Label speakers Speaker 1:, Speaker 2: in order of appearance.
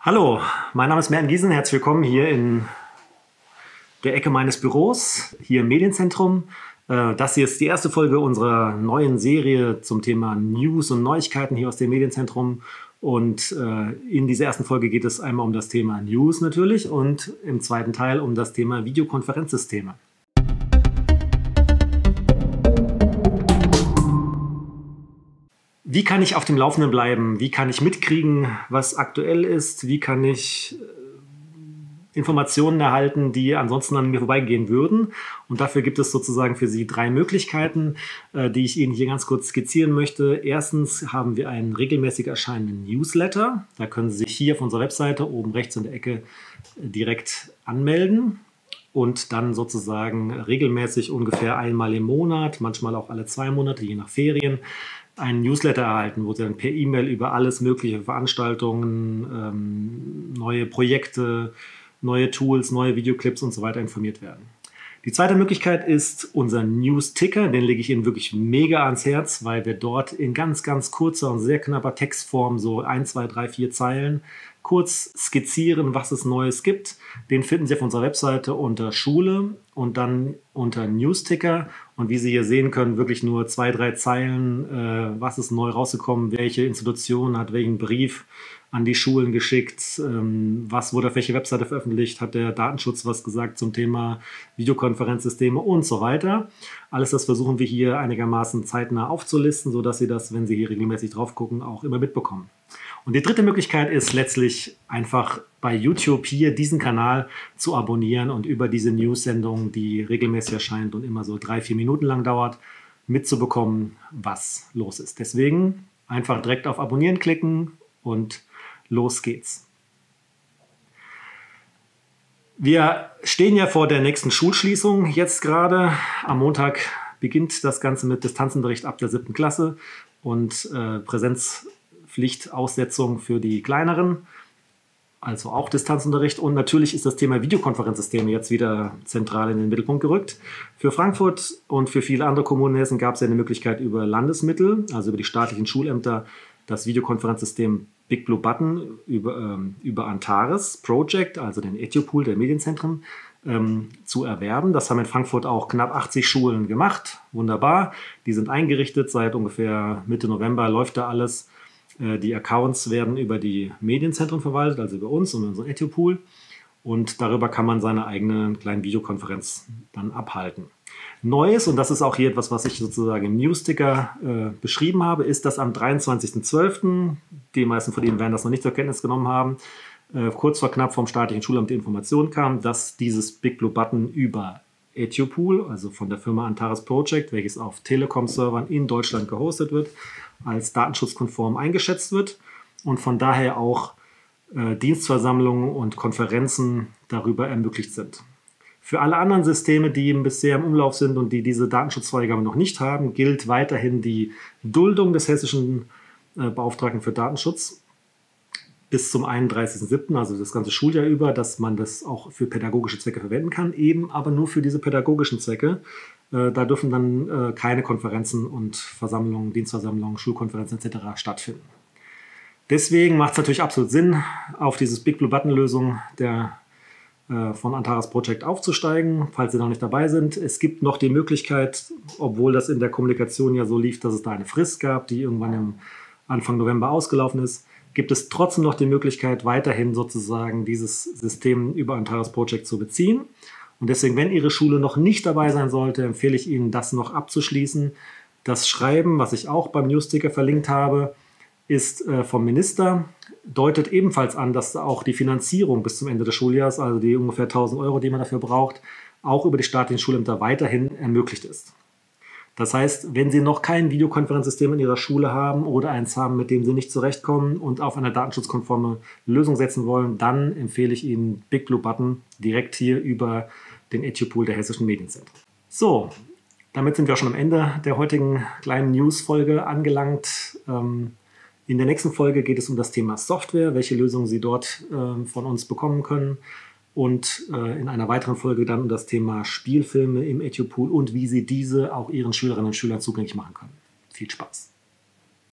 Speaker 1: Hallo, mein Name ist Merten Giesen. Herzlich willkommen hier in der Ecke meines Büros, hier im Medienzentrum. Das hier ist die erste Folge unserer neuen Serie zum Thema News und Neuigkeiten hier aus dem Medienzentrum. Und in dieser ersten Folge geht es einmal um das Thema News natürlich und im zweiten Teil um das Thema Videokonferenzsysteme. Wie kann ich auf dem Laufenden bleiben? Wie kann ich mitkriegen, was aktuell ist? Wie kann ich Informationen erhalten, die ansonsten an mir vorbeigehen würden? Und dafür gibt es sozusagen für Sie 3 Möglichkeiten, die ich Ihnen hier ganz kurz skizzieren möchte. Erstens haben wir einen regelmäßig erscheinenden Newsletter. Da können Sie sich hier auf unserer Webseite oben rechts in der Ecke direkt anmelden und dann sozusagen regelmäßig ungefähr einmal im Monat, manchmal auch alle 2 Monate, je nach Ferien, einen Newsletter erhalten, wo Sie dann per E-Mail über alles mögliche Veranstaltungen, neue Projekte, neue Tools, neue Videoclips und so weiter informiert werden. Die zweite Möglichkeit ist unser News-Ticker. Den lege ich Ihnen wirklich mega ans Herz, weil wir dort in ganz, ganz kurzer und sehr knapper Textform, so 1, 2, 3, 4 Zeilen, kurz skizzieren, was es Neues gibt. Den finden Sie auf unserer Webseite unter Schule und dann unter News-Ticker. Und wie Sie hier sehen können, wirklich nur 2, 3 Zeilen, was ist neu rausgekommen, welche Institution hat welchen Brief an die Schulen geschickt, was wurde auf welche Webseite veröffentlicht, hat der Datenschutz was gesagt zum Thema Videokonferenzsysteme und so weiter. Alles das versuchen wir hier einigermaßen zeitnah aufzulisten, sodass Sie das, wenn Sie hier regelmäßig drauf gucken, auch immer mitbekommen. Und die dritte Möglichkeit ist letztlich einfach bei YouTube hier diesen Kanal zu abonnieren und über diese News-Sendung, die regelmäßig erscheint und immer so 3, 4 Minuten lang dauert, mitzubekommen, was los ist. Deswegen einfach direkt auf Abonnieren klicken und los geht's. Wir stehen ja vor der nächsten Schulschließung jetzt gerade. Am Montag beginnt das Ganze mit Distanzunterricht ab der 7. Klasse und Präsenzpflichtaussetzung für die Kleineren, also auch Distanzunterricht. Und natürlich ist das Thema Videokonferenzsysteme jetzt wieder zentral in den Mittelpunkt gerückt. Für Frankfurt und für viele andere Kommunen in Hessen gab es ja eine Möglichkeit über Landesmittel, also über die staatlichen Schulämter, das Videokonferenzsystem Big Blue Button über Antares Project, also den EduPool der Medienzentren, zu erwerben. Das haben in Frankfurt auch knapp 80 Schulen gemacht. Wunderbar. Die sind eingerichtet. Seit ungefähr Mitte November läuft da alles. Die Accounts werden über die Medienzentren verwaltet, also über uns und unseren EduPool. Und darüber kann man seine eigene kleine Videokonferenz dann abhalten. Neues, und das ist auch hier etwas, was ich sozusagen im News-Ticker beschrieben habe, ist, dass am 23.12., die meisten von Ihnen werden das noch nicht zur Kenntnis genommen haben, kurz vor knapp vom staatlichen Schulamt die Information kam, dass dieses Big Blue Button über EduPool, also von der Firma Antares Project, welches auf Telekom-Servern in Deutschland gehostet wird, als datenschutzkonform eingeschätzt wird und von daher auch Dienstversammlungen und Konferenzen darüber ermöglicht sind. Für alle anderen Systeme, die bisher im Umlauf sind und die diese Datenschutzfreigabe noch nicht haben, gilt weiterhin die Duldung des hessischen Beauftragten für Datenschutz bis zum 31.07., also das ganze Schuljahr über, dass man das auch für pädagogische Zwecke verwenden kann, eben aber nur für diese pädagogischen Zwecke. Da dürfen dann keine Konferenzen und Versammlungen, Dienstversammlungen, Schulkonferenzen etc. stattfinden. Deswegen macht es natürlich absolut Sinn, auf dieses Big Blue Button Lösung von Antares Project aufzusteigen, falls Sie noch nicht dabei sind. Es gibt noch die Möglichkeit, obwohl das in der Kommunikation ja so lief, dass es da eine Frist gab, die irgendwann im Anfang November ausgelaufen ist, gibt es trotzdem noch die Möglichkeit, weiterhin sozusagen dieses System über Antares Project zu beziehen. Und deswegen, wenn Ihre Schule noch nicht dabei sein sollte, empfehle ich Ihnen, das noch abzuschließen. Das Schreiben, was ich auch beim News-Ticker verlinkt habe, ist vom Minister, deutet ebenfalls an, dass auch die Finanzierung bis zum Ende des Schuljahres, also die ungefähr 1.000 Euro, die man dafür braucht, auch über die staatlichen Schulämter weiterhin ermöglicht ist. Das heißt, wenn Sie noch kein Videokonferenzsystem in Ihrer Schule haben oder eins haben, mit dem Sie nicht zurechtkommen und auf eine datenschutzkonforme Lösung setzen wollen, dann empfehle ich Ihnen Big Blue Button direkt hier über den EduPool der hessischen Medienzentren. So, damit sind wir schon am Ende der heutigen kleinen News-Folge angelangt. In der nächsten Folge geht es um das Thema Software, welche Lösungen Sie dort von uns bekommen können. Und in einer weiteren Folge dann um das Thema Spielfilme im EduPool und wie Sie diese auch Ihren Schülerinnen und Schülern zugänglich machen können. Viel Spaß!